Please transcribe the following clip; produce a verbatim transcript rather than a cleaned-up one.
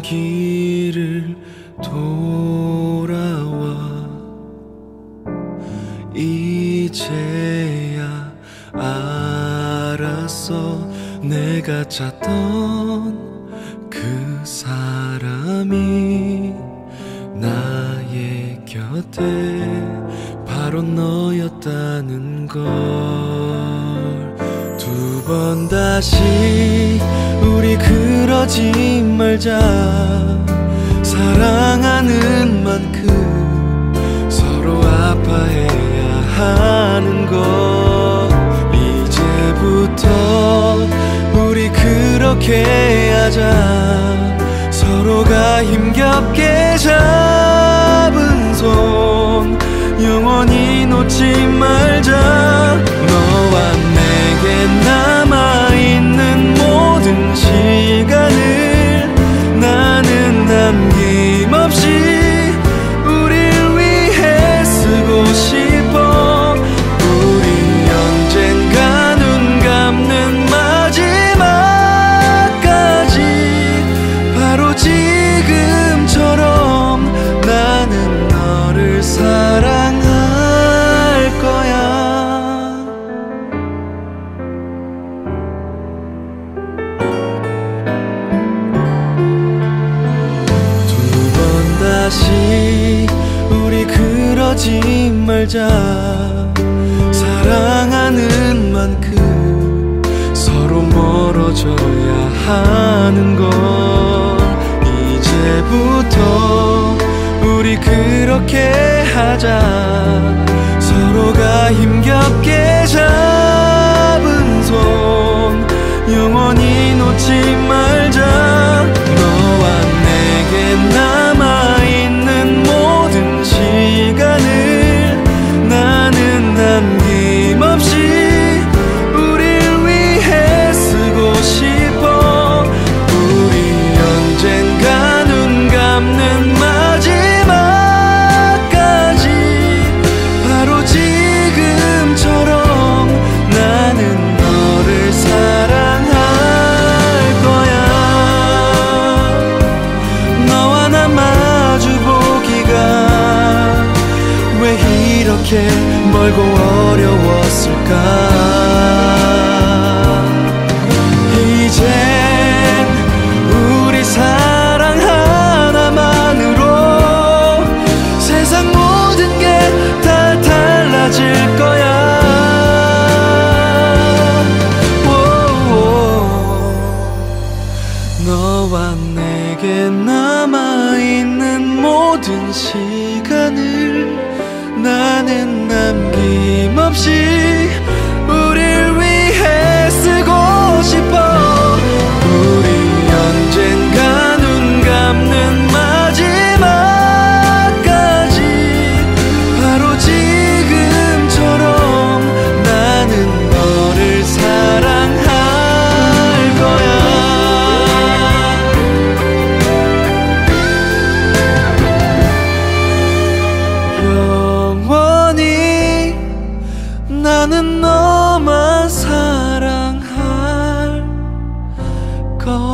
길을 돌아와 이제야 알았어. 내가 찾던 그 사람이 나의 곁에 바로 너였다는 걸. 두 번 다시 우리 그러지 말자. 사랑하는 만큼 서로 아파해야 하는 것. 이제부터 우리 그렇게 하자. 서로가 힘겹게 잡은 손 영원히 놓지 말자. 너와 내게 남아있는 모든 시간을 나는 남김없이 우릴 위해 쓰고 싶어. 우리 언젠가 눈 감는 마지막까지 바로 지금처럼 나는 너를 사랑할 거야. 두 번 다시 우리 그러지 말자. 사랑하는 만큼 서로 멀어져야 하는 걸. 이제부터 우리 그렇게 하자. 서로가 힘겹게 잡은 손 영원히 놓지 말자. 너와 내게 남아있는 모든 시간을 나는 남김없이 우릴 위해 쓰고 싶어. 우리 언젠가 눈 감는 마지막까지 바로 지금처럼 나는 너를 사랑할 거야. 너와 나 마주보기가 왜 이렇게 멀고 어려웠을까. 이젠 우리 사랑 하나만으로 세상 모든 게 다 달라질 거야. 오오. 너와 내게 남아있는 모든 시간을 나는 남김없이 우릴 위해 쓰고 싶어. 우리 언젠가 눈 감는 마지막까지 바로 지금처럼 나는 너를 사랑할 거야. 영원히 나는 너만 사랑할 거야.